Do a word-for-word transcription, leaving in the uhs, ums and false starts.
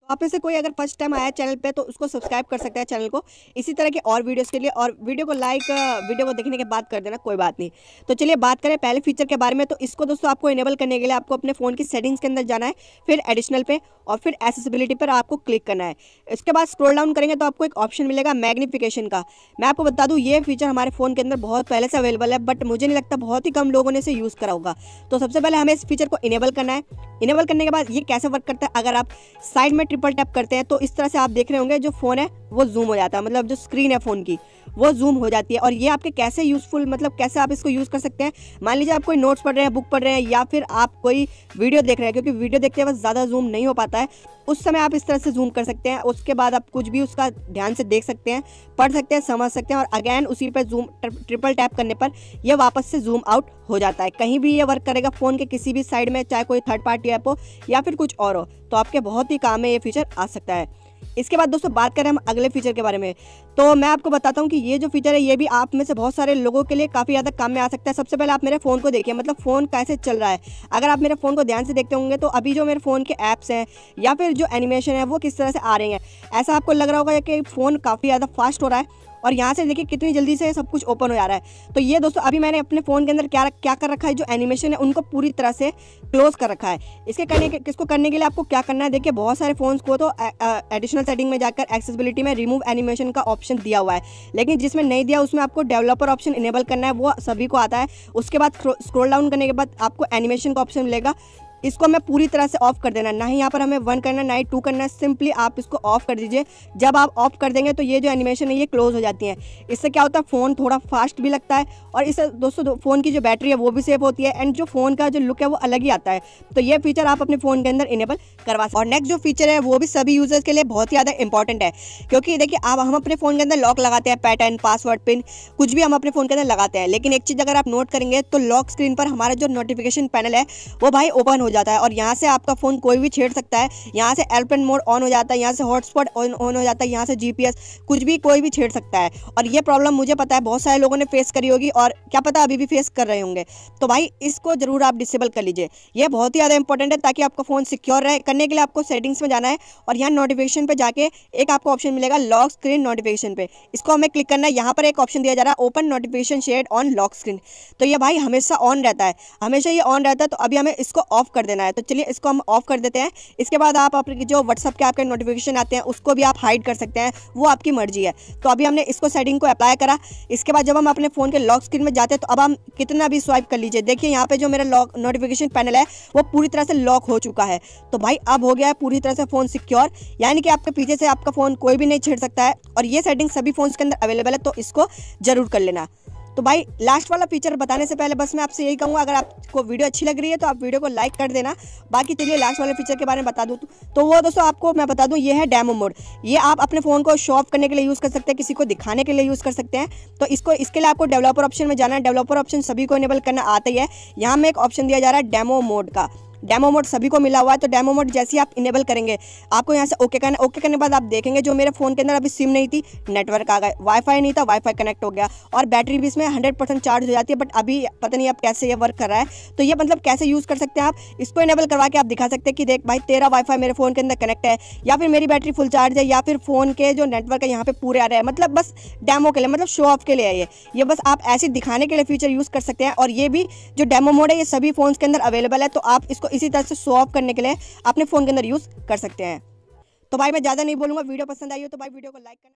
आप में से कोई अगर फर्स्ट टाइम आया चैनल पे तो उसको सब्सक्राइब कर सकते हैं चैनल को, इसी तरह के और वीडियोस के लिए। और वीडियो को लाइक वीडियो को देखने के बाद कर देना, कोई बात नहीं। तो चलिए बात करें पहले फीचर के बारे में। तो इसको दोस्तों आपको इनेबल करने के लिए आपको अपने फ़ोन की सेटिंग्स के अंदर जाना है, फिर एडिशनल पे और फिर एसेसिबिलिटी पर आपको क्लिक करना है। इसके बाद स्क्रॉल डाउन करेंगे तो आपको एक ऑप्शन मिलेगा मैग्नीफिकेशन का। मैं आपको बता दूँ ये फीचर हमारे फ़ोन के अंदर बहुत पहले से अवेलेबल है, बट मुझे नहीं लगता बहुत ही कम लोगों ने इसे यूज़ करा होगा। तो सबसे पहले हमें इस फीचर को इनेबल करना है। इनेबल करने के बाद ये कैसे वर्क करता है, अगर आप साइड में ट्रिपल टैप करते हैं तो इस तरह से आप देख रहे होंगे जो फ़ोन है वो जूम हो जाता है, मतलब जो स्क्रीन है फ़ोन की वो जूम हो जाती है। और ये आपके कैसे यूज़फुल, मतलब कैसे आप इसको यूज़ कर सकते हैं। मान लीजिए आप कोई नोट्स पढ़ रहे हैं, बुक पढ़ रहे हैं, या फिर आप कोई वीडियो देख रहे हैं, क्योंकि वीडियो देखते वक्त ज़्यादा जूम नहीं हो पाता है, उस समय आप इस तरह से जूम कर सकते हैं। उसके बाद आप कुछ भी उसका ध्यान से देख सकते हैं, पढ़ सकते हैं, समझ सकते हैं, और अगेन उसी पर जूम ट्रिपल टैप करने पर यह वापस से जूम आउट हो जाता है। कहीं भी ये वर्क करेगा फ़ोन के किसी भी साइड में, चाहे कोई थर्ड पार्टी ऐप हो या फिर कुछ और हो, तो आपके बहुत ही काम में ये फीचर आ सकता है। इसके बाद दोस्तों बात करें हम अगले फीचर के बारे में, तो मैं आपको बताता हूँ कि ये जो फीचर है ये भी आप में से बहुत सारे लोगों के लिए काफ़ी ज़्यादा काम में आ सकता है। सबसे पहले आप मेरे फ़ोन को देखिए, मतलब फ़ोन कैसे चल रहा है। अगर आप मेरे फ़ोन को ध्यान से देखते होंगे तो अभी जो मेरे फ़ोन के ऐप्स हैं या फिर जो एनिमेशन है वो किस तरह से आ रही हैं, ऐसा आपको लग रहा होगा कि फ़ोन काफ़ी ज़्यादा फास्ट हो रहा है। और यहाँ से देखिए कितनी जल्दी से सब कुछ ओपन हो जा रहा है। तो ये दोस्तों अभी मैंने अपने फ़ोन के अंदर क्या क्या कर रखा है, जो एनिमेशन है उनको पूरी तरह से क्लोज कर रखा है। इसके करने के किसको करने के लिए आपको क्या करना है, देखिए बहुत सारे फ़ोन्स को तो एडिशनल सेटिंग में जाकर एक्सेसिबिलिटी में रिमूव एनिमेशन का ऑप्शन दिया हुआ है, लेकिन जिसमें नहीं दिया उसमें आपको डेवलपर ऑप्शन इनेबल करना है, वो सभी को आता है। उसके बाद स्क्रॉल डाउन करने के बाद आपको एनिमेशन का ऑप्शन मिलेगा, इसको हमें पूरी तरह से ऑफ कर देना, ना ही यहाँ पर हमें वन करना, ना ही टू करना, सिंपली आप इसको ऑफ कर दीजिए। जब आप ऑफ कर देंगे तो ये जो एनिमेशन है ये क्लोज हो जाती है। इससे क्या होता है, फ़ोन थोड़ा फास्ट भी लगता है, और इससे दोस्तों फ़ोन की जो बैटरी है वो भी सेव होती है, एंड जो फ़ोन का जो लुक है वो अलग ही आता है। तो ये फीचर आप अपने फ़ोन के अंदर इनेबल करवा सकते हैं। और नेक्स्ट जो फीचर है वो भी सभी यूजर्स के लिए बहुत ही ज़्यादा इंपॉर्टेंट है, क्योंकि देखिए आप हम अपने फ़ोन के अंदर लॉक लगाते हैं, पैटर्न, पासवर्ड, पिन, कुछ भी हम अपने फ़ोन के अंदर लगाते हैं, लेकिन एक चीज़ अगर आप नोट करेंगे तो लॉक स्क्रीन पर हमारा जो नोटिफिकेशन पैनल है वो भाई ओपन हो जाता है, और यहाँ से आपका फ़ोन कोई भी छेड़ सकता है। यहाँ से एयरप्लेन मोड ऑन हो जाता है, यहाँ से हॉटस्पॉट ऑन ऑन हो जाता है, यहाँ से जीपीएस, कुछ भी कोई भी छेड़ सकता है। और ये प्रॉब्लम मुझे पता है बहुत सारे लोगों ने फेस करी होगी, और क्या पता अभी भी फेस कर रहे होंगे। तो भाई इसको जरूर आप डिसेबल कर लीजिए, ये बहुत ही ज़्यादा इंपॉर्टेंट है, ताकि आपका फ़ोन सिक्योर रहे। करने के लिए आपको सेटिंग्स में जाना है, और यहाँ नोटिफिकेशन पे जाके एक आपको ऑप्शन मिलेगा लॉक स्क्रीन नोटिफिकेशन पे, इसको हमें क्लिक करना है। यहाँ पर एक ऑप्शन दिया जा रहा है open notification shade on lock screen, तो ये भाई हमेशा ऑन रहता है, हमेशा ये ऑन रहता है। तो अभी हमें इसको ऑफ कर देना है, तो चलिए इसको हम ऑफ कर देते हैं। इसके बाद आप अपने जो व्हाट्सएप के आपके नोटिफिकेशन आते हैं उसको भी आप हाइड कर सकते हैं, वो आपकी मर्जी है। तो अभी हमने इसको सेटिंग को अप्लाई करा। इसके बाद जब हम अपने फ़ोन के लॉक स्क्रीन में जाते हैं तो अब हम कितना भी स्वाइप कर लीजिए, देखिए यहाँ पे जो मेरा लॉक नोटिफिकेशन पैनल है वो पूरी तरह से लॉक हो चुका है। तो भाई अब हो गया है पूरी तरह से फ़ोन सिक्योर, यानी कि आपके पीछे से आपका फ़ोन कोई भी नहीं छेड़ सकता है। और ये सेटिंग सभी फ़ोन्स के अंदर अवेलेबल है, तो इसको जरूर कर लेना। तो भाई लास्ट वाला फीचर बताने से पहले बस मैं आपसे यही कहूँगा, अगर आपको वीडियो अच्छी लग रही है तो आप वीडियो को लाइक कर देना। बाकी चलिए लास्ट वाले फीचर के बारे में बता दूँ तो, तो वो दोस्तों आपको मैं बता दूँ, ये है डेमो मोड। ये आप अपने फ़ोन को शो ऑफ करने के लिए यूज़ कर सकते हैं, किसी को दिखाने के लिए यूज़ कर सकते हैं। तो इसको इसके लिए आपको डेवलपर ऑप्शन में जाना है। डेवलपर ऑप्शन सभी को इनेबल करना आता ही है। यहाँ में एक ऑप्शन दिया जा रहा है डेमो मोड का, डेमो मोड सभी को मिला हुआ है। तो डेमो मोड जैसे ही आप इनेबल करेंगे आपको यहाँ से ओके करना। ओके करने के बाद आप देखेंगे जो मेरे फ़ोन के अंदर अभी सिम नहीं थी, नेटवर्क आ गया, वाईफाई नहीं था, वाईफाई कनेक्ट हो गया, और बैटरी भी इसमें हंड्रेड परसेंट चार्ज हो जाती है। बट अभी पता नहीं अब कैसे ये वर्क कर रहा है। तो ये मतलब कैसे यूज़ कर सकते हैं आप, इसको इनेबल करवा के आप दिखा सकते हैं कि देख भाई तेरा वाईफाई मेरे फ़ोन के अंदर कनेक्ट है, या फिर मेरी बैटरी फुल चार्ज है, या फिर फ़ोन के जो नेटवर्क है यहाँ पे पूरे आ रहे हैं। मतलब बस डेमो के लिए, मतलब शो ऑफ के लिए है ये ये बस आप ऐसे दिखाने के लिए फीचर यूज़ कर सकते हैं। और ये भी जो डेमो मोड है ये सभी फ़ोन्स के अंदर अवेलेबल है, तो आप इसको इसी तरह से शो ऑफ करने के लिए अपने फ़ोन के अंदर यूज़ कर सकते हैं। तो भाई मैं ज़्यादा नहीं बोलूँगा, वीडियो पसंद आई हो तो भाई वीडियो को लाइक करना।